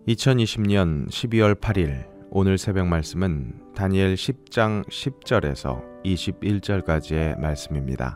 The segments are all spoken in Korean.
2020년 12월 8일 오늘 새벽 말씀은 다니엘 10장 10절에서 21절까지의 말씀입니다.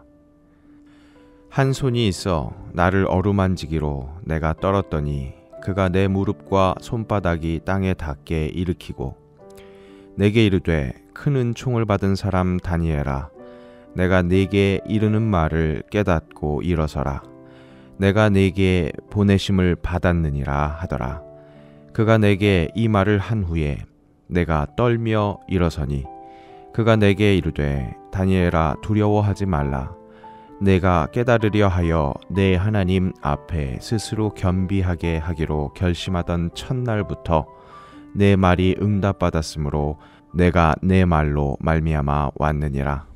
한 손이 있어 나를 어루만지기로 내가 떨었더니 그가 내 무릎과 손바닥이 땅에 닿게 일으키고 내게 이르되 큰 은총을 받은 사람 다니엘아 내가 네게 이르는 말을 깨닫고 일어서라 내가 네게 보내심을 받았느니라 하더라. 그가 내게 이 말을 한 후에 내가 떨며 일어서니 그가 내게 이르되 다니엘아 두려워하지 말라 내가 깨달으려 하여 내 하나님 앞에 스스로 겸비하게 하기로 결심하던 첫날부터 내 말이 응답받았으므로 내가 내 말로 말미암아 왔느니라.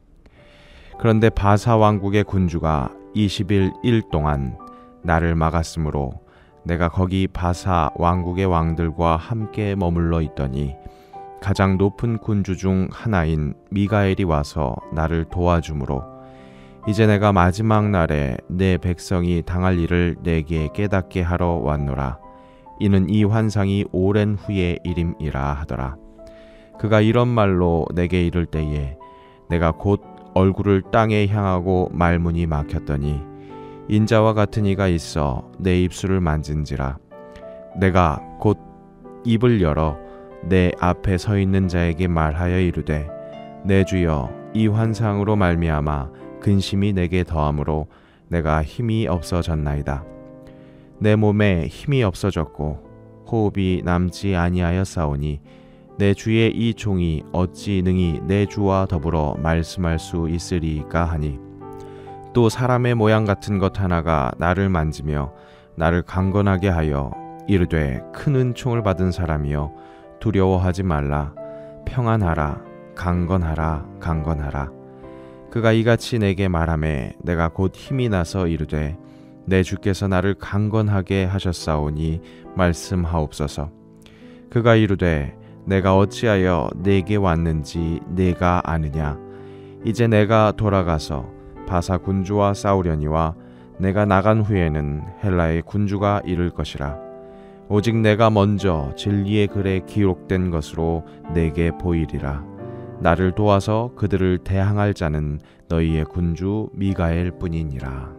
그런데 바사 왕국의 군주가 20일 일 동안 나를 막았으므로 내가 거기 바사 왕국의 왕들과 함께 머물러 있더니 가장 높은 군주 중 하나인 미가엘이 와서 나를 도와주므로 이제 내가 마지막 날에 내 백성이 당할 일을 내게 깨닫게 하러 왔노라. 이는 이 환상이 오랜 후의 일임이라 하더라. 그가 이런 말로 내게 이를 때에 내가 곧 얼굴을 땅에 향하고 말문이 막혔더니 인자와 같은 이가 있어 내 입술을 만진지라. 내가 곧 입을 열어 내 앞에 서 있는 자에게 말하여 이르되 내 주여 이 환상으로 말미암아 근심이 내게 더하므로 내가 힘이 없어졌나이다. 내 몸에 힘이 없어졌고 호흡이 남지 아니하였사오니 내 주의 이 종이 어찌 능히 내 주와 더불어 말씀할 수 있으리까 하니 또 사람의 모양 같은 것 하나가 나를 만지며 나를 강건하게 하여 이르되 큰 은총을 받은 사람이여 두려워하지 말라 평안하라 강건하라 강건하라. 그가 이같이 내게 말하매 내가 곧 힘이 나서 이르되 내 주께서 나를 강건하게 하셨사오니 말씀하옵소서. 그가 이르되 내가 어찌하여 내게 왔는지 내가 아느냐. 이제 내가 돌아가서 바사 군주와 싸우려니와 내가 나간 후에는 헬라의 군주가 이를 것이라. 오직 내가 먼저 진리의 글에 기록된 것으로 내게 보이리라. 나를 도와서 그들을 대항할 자는 너희의 군주 미가엘 뿐이니라.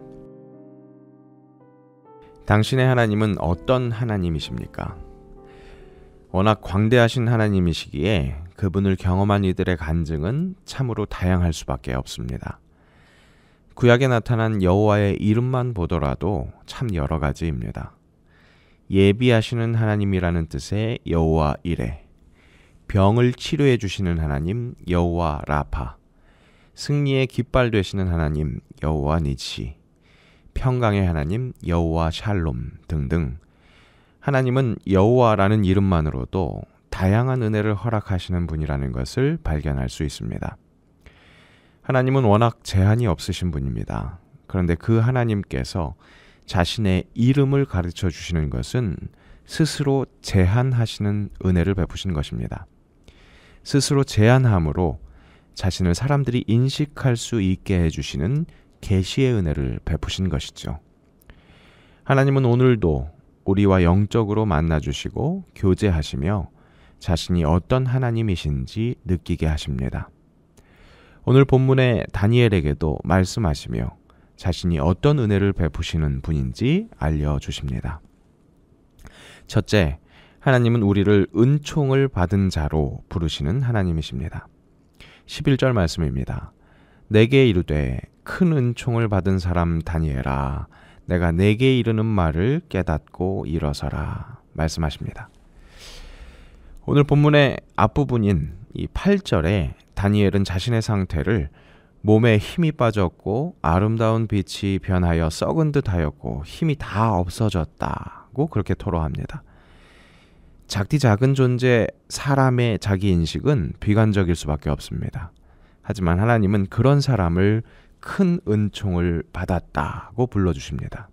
당신의 하나님은 어떤 하나님이십니까? 워낙 광대하신 하나님이시기에 그분을 경험한 이들의 간증은 참으로 다양할 수밖에 없습니다. 구약에 나타난 여호와의 이름만 보더라도 참 여러 가지입니다. 예비하시는 하나님이라는 뜻의 여호와 이레, 병을 치료해 주시는 하나님 여호와 라파, 승리의 깃발 되시는 하나님 여호와 니시, 평강의 하나님 여호와 샬롬 등등 하나님은 여호와라는 이름만으로도 다양한 은혜를 허락하시는 분이라는 것을 발견할 수 있습니다. 하나님은 워낙 제한이 없으신 분입니다. 그런데 그 하나님께서 자신의 이름을 가르쳐 주시는 것은 스스로 제한하시는 은혜를 베푸신 것입니다. 스스로 제한함으로 자신을 사람들이 인식할 수 있게 해주시는 계시의 은혜를 베푸신 것이죠. 하나님은 오늘도 우리와 영적으로 만나주시고 교제하시며 자신이 어떤 하나님이신지 느끼게 하십니다. 오늘 본문의 다니엘에게도 말씀하시며 자신이 어떤 은혜를 베푸시는 분인지 알려주십니다. 첫째, 하나님은 우리를 은총을 받은 자로 부르시는 하나님이십니다. 11절 말씀입니다. 내게 이르되 큰 은총을 받은 사람 다니엘아 내가 내게 이르는 말을 깨닫고 일어서라 말씀하십니다. 오늘 본문의 앞부분인 이 8절에 다니엘은 자신의 상태를 몸에 힘이 빠졌고 아름다운 빛이 변하여 썩은 듯 하였고 힘이 다 없어졌다고 그렇게 토로합니다. 작디 작은 존재 사람의 자기인식은 비관적일 수밖에 없습니다. 하지만 하나님은 그런 사람을 큰 은총을 받았다고 불러주십니다.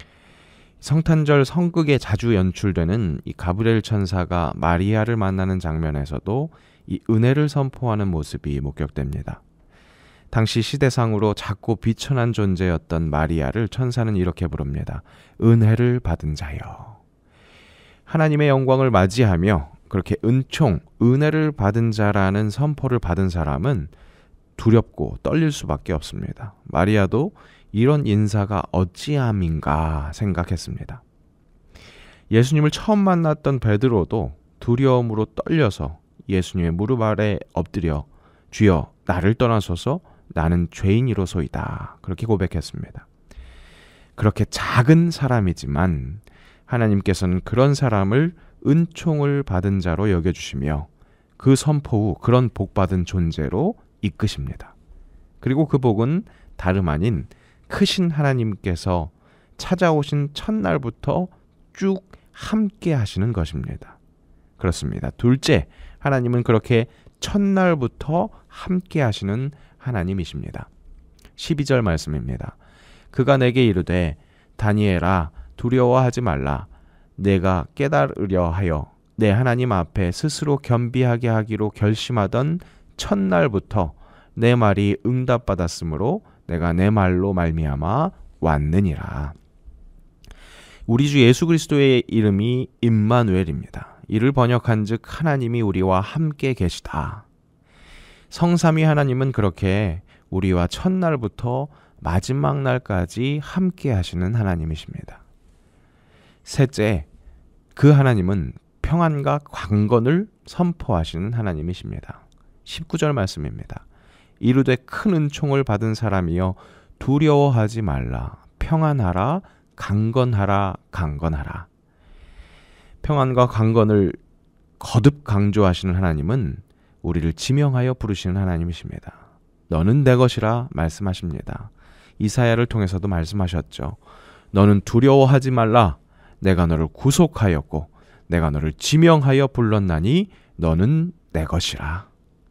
성탄절 성극에 자주 연출되는 이 가브리엘 천사가 마리아를 만나는 장면에서도 이 은혜를 선포하는 모습이 목격됩니다. 당시 시대상으로 작고 비천한 존재였던 마리아를 천사는 이렇게 부릅니다. 은혜를 받은 자여. 하나님의 영광을 맞이하며 그렇게 은총, 은혜를 받은 자라는 선포를 받은 사람은 두렵고 떨릴 수밖에 없습니다. 마리아도 이런 인사가 어찌함인가 생각했습니다. 예수님을 처음 만났던 베드로도 두려움으로 떨려서 예수님의 무릎 아래 엎드려 주여 나를 떠나소서 나는 죄인이로소이다 그렇게 고백했습니다. 그렇게 작은 사람이지만 하나님께서는 그런 사람을 은총을 받은 자로 여겨주시며 그 선포 후 그런 복받은 존재로 이끄십니다. 그리고 그 복은 다름 아닌 크신 하나님께서 찾아오신 첫날부터 쭉 함께 하시는 것입니다. 그렇습니다. 둘째, 하나님은 그렇게 첫날부터 함께 하시는 하나님이십니다. 12절 말씀입니다. 그가 내게 이르되 다니엘아 두려워하지 말라. 내가 깨달으려 하여 내 하나님 앞에 스스로 겸비하게 하기로 결심하던 첫날부터 내 말이 응답받았으므로 내가 내 말로 말미암아 왔느니라. 우리 주 예수 그리스도의 이름이 임마누엘입니다. 이를 번역한즉 하나님이 우리와 함께 계시다. 성삼위 하나님은 그렇게 우리와 첫날부터 마지막 날까지 함께 하시는 하나님이십니다. 셋째, 그 하나님은 평안과 강건을 선포하시는 하나님이십니다. 19절 말씀입니다. 이르되 큰 은총을 받은 사람이여 두려워하지 말라. 평안하라. 강건하라. 강건하라. 평안과 강건을 거듭 강조하시는 하나님은 우리를 지명하여 부르시는 하나님이십니다. 너는 내 것이라 말씀하십니다. 이사야를 통해서도 말씀하셨죠. 너는 두려워하지 말라. 내가 너를 구속하였고 내가 너를 지명하여 불렀나니 너는 내 것이라.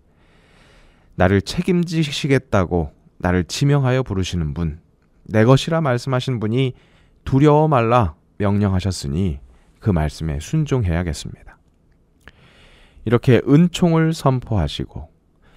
나를 책임지시겠다고 나를 지명하여 부르시는 분, 내 것이라 말씀하신 분이 두려워 말라 명령하셨으니 그 말씀에 순종해야겠습니다. 이렇게 은총을 선포하시고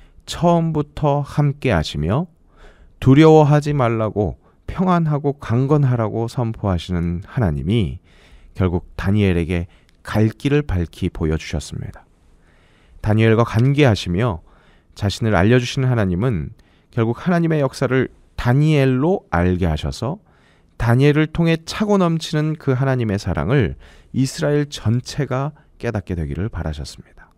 처음부터 함께 하시며 두려워하지 말라고 평안하고 강건하라고 선포하시는 하나님이 결국 다니엘에게 갈 길을 밝히 보여주셨습니다. 다니엘과 관계하시며 자신을 알려주시는 하나님은 결국 하나님의 역사를 다니엘로 알게 하셔서 다니엘을 통해 차고 넘치는 그 하나님의 사랑을 이스라엘 전체가 깨닫게 되기를 바라셨습니다.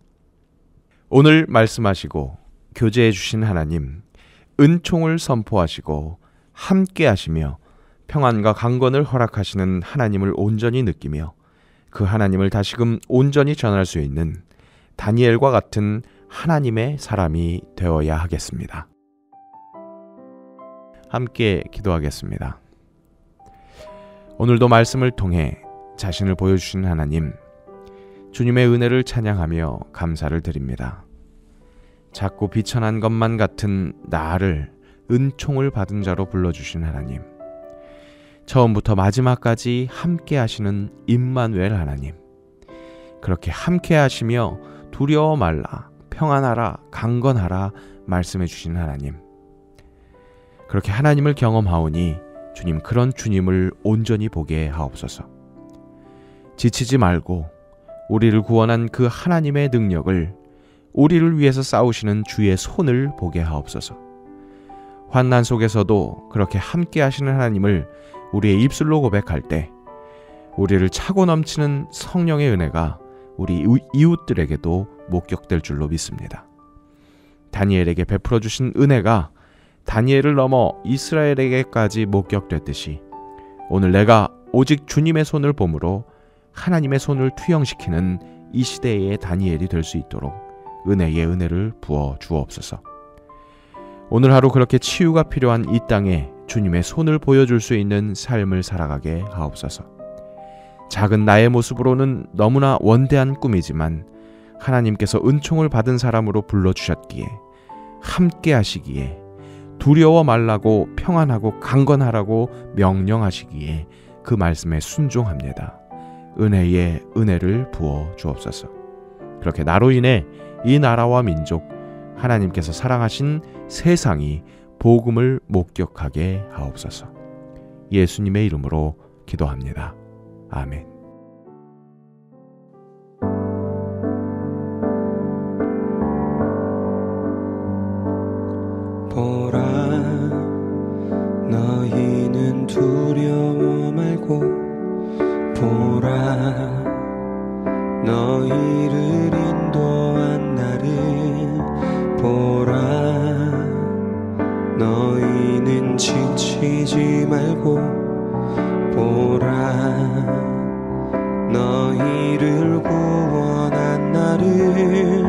오늘 말씀하시고 교제해 주신 하나님, 은총을 선포하시고 함께 하시며 평안과 강건을 허락하시는 하나님을 온전히 느끼며 그 하나님을 다시금 온전히 전할 수 있는 다니엘과 같은 하나님의 사람이 되어야 하겠습니다. 함께 기도하겠습니다. 오늘도 말씀을 통해 자신을 보여주신 하나님, 주님의 은혜를 찬양하며 감사를 드립니다. 작고 비천한 것만 같은 나를 은총을 받은 자로 불러주신 하나님, 처음부터 마지막까지 함께 하시는 임마누엘 하나님, 그렇게 함께 하시며 두려워 말라, 평안하라, 강건하라 말씀해 주신 하나님, 그렇게 하나님을 경험하오니 주님, 그런 주님을 온전히 보게 하옵소서. 지치지 말고 우리를 구원한 그 하나님의 능력을, 우리를 위해서 싸우시는 주의 손을 보게 하옵소서. 환난 속에서도 그렇게 함께 하시는 하나님을 우리의 입술로 고백할 때 우리를 차고 넘치는 성령의 은혜가 우리 이웃들에게도 목격될 줄로 믿습니다. 다니엘에게 베풀어 주신 은혜가 다니엘을 넘어 이스라엘에게까지 목격됐듯이 오늘 내가 오직 주님의 손을 봄으로 하나님의 손을 투영시키는 이 시대의 다니엘이 될 수 있도록 은혜의 은혜를 부어 주옵소서. 오늘 하루 그렇게 치유가 필요한 이 땅에 주님의 손을 보여줄 수 있는 삶을 살아가게 하옵소서. 작은 나의 모습으로는 너무나 원대한 꿈이지만 하나님께서 은총을 받은 사람으로 불러주셨기에, 함께 하시기에, 두려워 말라고 평안하고 강건하라고 명령하시기에 그 말씀에 순종합니다. 은혜의 은혜를 부어 주옵소서. 그렇게 나로 인해 이 나라와 민족, 하나님께서 사랑하신 세상이 복음을 목격하게 하옵소서. 예수님의 이름으로 기도합니다. 아멘. 말고 보라 너희를 인도한 나를 보라 너희는 지치지 말고 보라 너희를 구원한 나를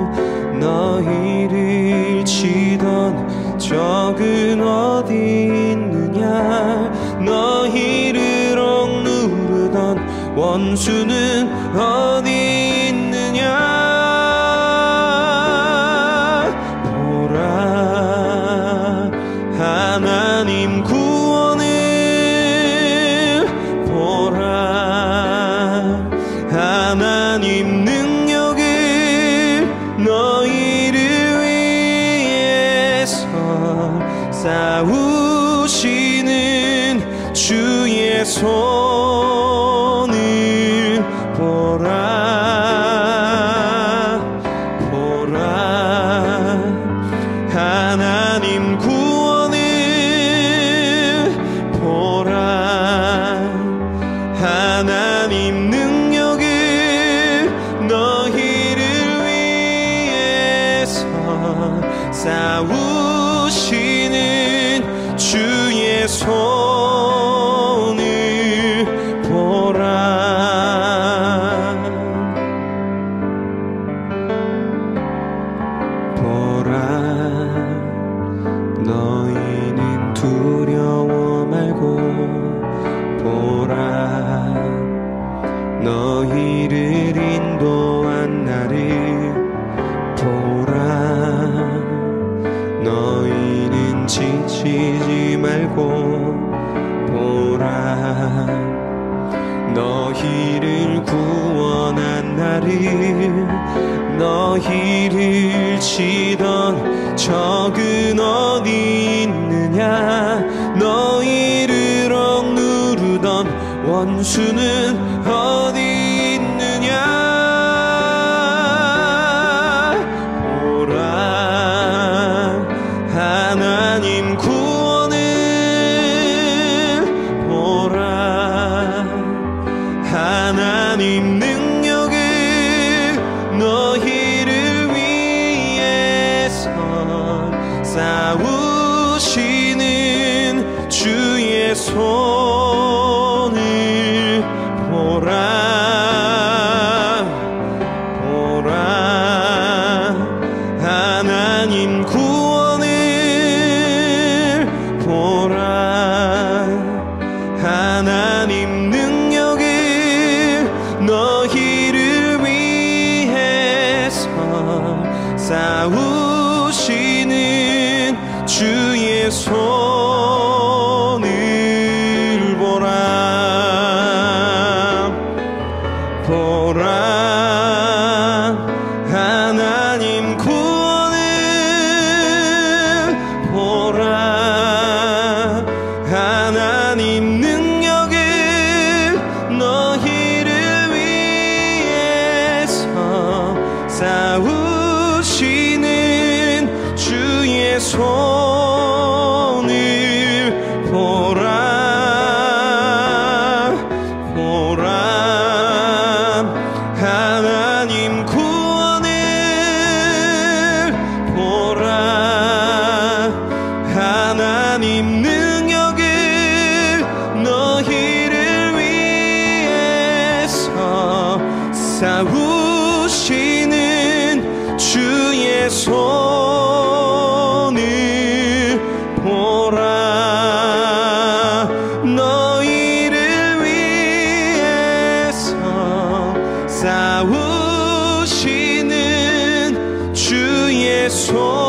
너희를 치던 적은 어디 있느냐 너희를 억누르던 원수는 어디 있느냐 보라 하나님 구원을 보라 하나님 능력을 너희를 위해서 싸우시는 주의 손을 보라 보라 하나님 구원을 보라 하나님 능력을 너희를 위해서 싸우시는 주의 손을 보라 보라 너희는 두려워 말고 보라 너희를 인도한 나를 보라 너희는 지치지 말고 보라 너희를 구원한 나를 너희를 치던 적은 어디 있느냐 너희를 억누르던 원수는 어디 있느냐 보라 하나님 구원을 보라 하나님 능력을 너희를 위해서 싸우시는 주의 손을 보라 보라 하나님 구원을 보라 하나님 능력을 너희를 위해서 싸우시는 주의 손을 보라 보라 하나님 구원을 보라 하나님 능력을 너희를 위해서 싸우시는 주의 손을 보라 보라 하나님 구원을 보라 하나님 능력을 너희를 위해서 싸우시는 주의 손을 보라 너희를 위해서 싸우시는 주의 손